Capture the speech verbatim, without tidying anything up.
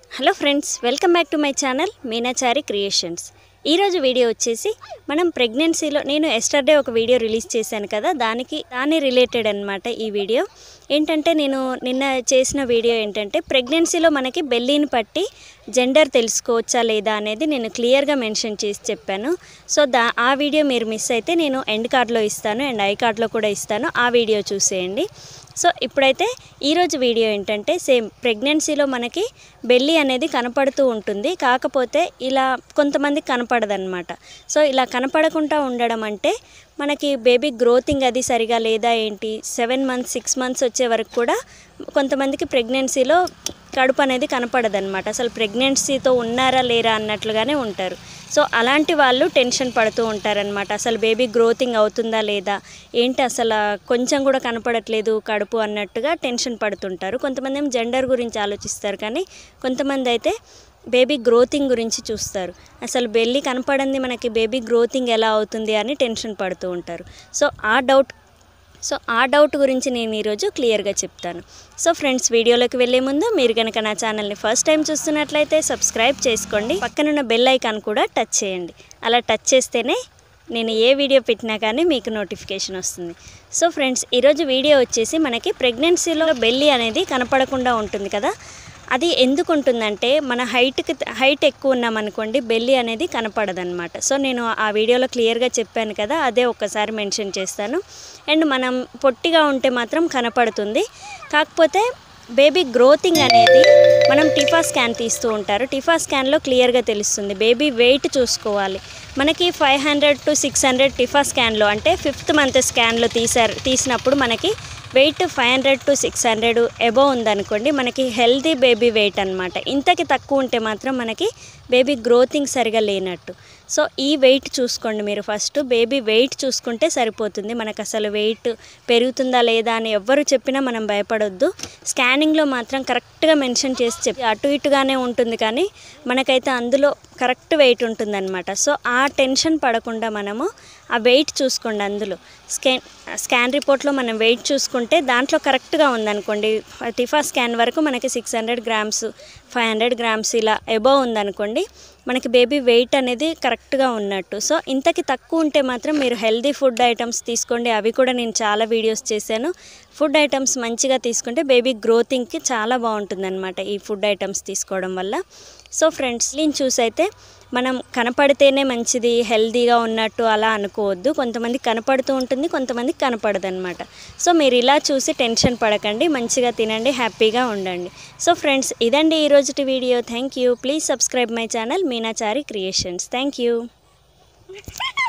Hello friends, welcome back to my channel Meenachari creations. ఈరోజు వీడియో వచ్చేసి మనం ప్రెగ్నెన్సీలో నేను ఎస్టర్డే ఒక వీడియో రిలీజ్ చేశాను కదా, దానికి దాని రిలేటెడ్ అనమాట ఈ వీడియో. ఏంటంటే నేను నిన్న చేసిన వీడియో ఏంటంటే ప్రెగ్నెన్సీలో మనకి బెల్లీని పట్టి జెండర్ తెలుసుకోవచ్చా లేదా అనేది నేను క్లియర్గా మెన్షన్ చేసి చెప్పాను. సో దా ఆ వీడియో మీరు మిస్ అయితే నేను ఎండ్ కార్డ్లో ఇస్తాను అండ్ ఐ కార్డ్లో కూడా ఇస్తాను, ఆ వీడియో చూసేయండి. సో ఇప్పుడైతే ఈరోజు వీడియో ఏంటంటే సేమ్ ప్రెగ్నెన్సీలో మనకి బెల్లీ అనేది కనపడుతూ ఉంటుంది, కాకపోతే ఇలా కొంతమందికి కనపడదన్నమాట. సో ఇలా కనపడకుండా ఉండడం అంటే మనకి బేబీ గ్రోతింగ్ అది సరిగా లేదా ఏంటి, సెవెన్ మంత్స్ సిక్స్ మంత్స్ వచ్చే వరకు కూడా కొంతమందికి ప్రెగ్నెన్సీలో కడుపు అనేది కనపడదన్నమాట. అసలు ప్రెగ్నెన్సీతో ఉన్నారా లేరా అన్నట్లుగానే ఉంటారు. సో అలాంటి వాళ్ళు టెన్షన్ పడుతూ ఉంటారనమాట. అసలు బేబీ గ్రోతింగ్ అవుతుందా లేదా, ఏంటి అసలు కొంచెం కూడా కనపడట్లేదు కడుపు అన్నట్టుగా టెన్షన్ పడుతుంటారు. కొంతమంది ఏమో జెండర్ గురించి ఆలోచిస్తారు, కానీ కొంతమంది అయితే బేబీ గ్రోతింగ్ గురించి చూస్తారు. అసలు బెల్లీ కనపడింది మనకి బేబీ గ్రోతింగ్ ఎలా అవుతుంది అని టెన్షన్ పడుతూ ఉంటారు. సో ఆ డౌట్ సో ఆ డౌట్ గురించి నేను ఈరోజు క్లియర్గా చెప్తాను. సో ఫ్రెండ్స్, వీడియోలోకి వెళ్ళే ముందు మీరు కనుక నా ఛానల్ని ఫస్ట్ టైం చూస్తున్నట్లయితే సబ్స్క్రైబ్ చేసుకోండి, పక్కనున్న బెల్ ఐకాన్ కూడా టచ్ చేయండి. అలా టచ్ చేస్తేనే నేను ఏ వీడియో పెట్టినా కానీ మీకు నోటిఫికేషన్ వస్తుంది. సో ఫ్రెండ్స్, ఈరోజు వీడియో వచ్చేసి మనకి ప్రెగ్నెన్సీలో బెల్లీ అనేది కనపడకుండా ఉంటుంది కదా, అది ఎందుకు ఉంటుందంటే మన హైట్కి హైట్ ఎక్కువ ఉన్నామనుకోండి బెల్లీ అనేది కనపడదన్నమాట. సో నేను ఆ వీడియోలో క్లియర్గా చెప్పాను కదా, అదే ఒక్కసారి మెన్షన్ చేస్తాను. అండ్ మనం పొట్టిగా ఉంటే మాత్రం కనపడుతుంది. కాకపోతే బేబీ గ్రోతింగ్ అనేది మనం టిఫా స్కాన్ తీస్తూ ఉంటారు, టిఫా స్కాన్లో క్లియర్గా తెలుస్తుంది. బేబీ వెయిట్ చూసుకోవాలి. మనకి five hundred to six hundred TIFFA స్కాన్లో అంటే ఫిఫ్త్ మంత్ స్కాన్లో తీసారు తీసినప్పుడు మనకి weight five hundred to six hundred above ఉందనుకోండి, మనకి హెల్తీ బేబీ వెయిట్ అనమాట. ఇంతకి తక్కువ ఉంటే మాత్రం మనకి బేబీ గ్రోతింగ్ సరిగా లేనట్టు. సో ఈ వెయిట్ చూసుకోండి మీరు. ఫస్ట్ బేబీ వెయిట్ చూసుకుంటే సరిపోతుంది. మనకు అసలు వెయిట్ పెరుగుతుందా లేదా అని ఎవ్వరు చెప్పినా మనం భయపడొద్దు. స్కానింగ్లో మాత్రం కరెక్ట్గా మెన్షన్ చేసి చెప్పి అటు ఇటుగానే ఉంటుంది, కానీ మనకైతే అందులో కరెక్ట్ వెయిట్ ఉంటుందన్నమాట. సో ఆ టెన్షన్ పడకుండా మనము ఆ వెయిట్ చూసుకోండి. అందులో స్కాన్ స్కాన్ రిపోర్ట్లో మనం వెయిట్ చూసుకుంటే దాంట్లో కరెక్ట్గా ఉందనుకోండి, టిఫా స్కాన్ వరకు మనకి six hundred grams five hundred grams ఇలా అబోవ్ ఉందనుకోండి, మనకి బేబీ వెయిట్ అనేది కరెక్ట్గా ఉన్నట్టు. సో ఇంతకి తక్కువ ఉంటే మాత్రం మీరు హెల్దీ ఫుడ్ ఐటమ్స్ తీసుకోండి. అవి కూడా నేను చాలా వీడియోస్ చేశాను. ఫుడ్ ఐటమ్స్ మంచిగా తీసుకుంటే బేబీ గ్రోతింగ్కి చాలా బాగుంటుందన్నమాట ఈ ఫుడ్ ఐటమ్స్ తీసుకోవడం వల్ల. సో ఫ్రెండ్స్, నేను చూసైతే మనం కనపడితేనే మంచిది హెల్దీగా ఉన్నట్టు అలా అనుకోవద్దు. కొంతమంది కనపడుతూ ఉంటుంది, కొంతమందికి కనపడదు అనమాట. సో మీరు ఇలా చూసి టెన్షన్ పడకండి, మంచిగా తినండి, హ్యాపీగా ఉండండి. సో ఫ్రెండ్స్, ఇదండి ఈరోజుటి video. Thank you. Please subscribe my channel Meenachari creations. Thank you.